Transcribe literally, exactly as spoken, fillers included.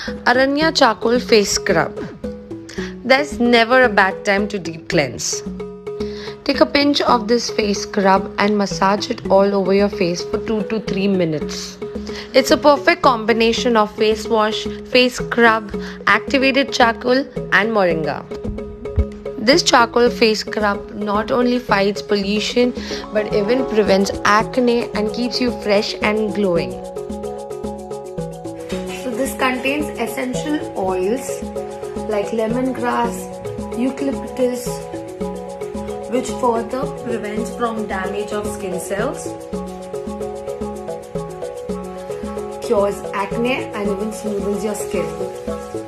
Aranya Charcoal Face Scrub. There's never a bad time to deep cleanse. Take a pinch of this face scrub and massage it all over your face for two to three minutes. It's a perfect combination of face wash, face scrub, activated charcoal and moringa. This charcoal face scrub not only fights pollution but even prevents acne and keeps you fresh and glowing. So this contains essential oils like lemongrass, eucalyptus, which further prevents from damage of skin cells, cures acne and even smoothens your skin.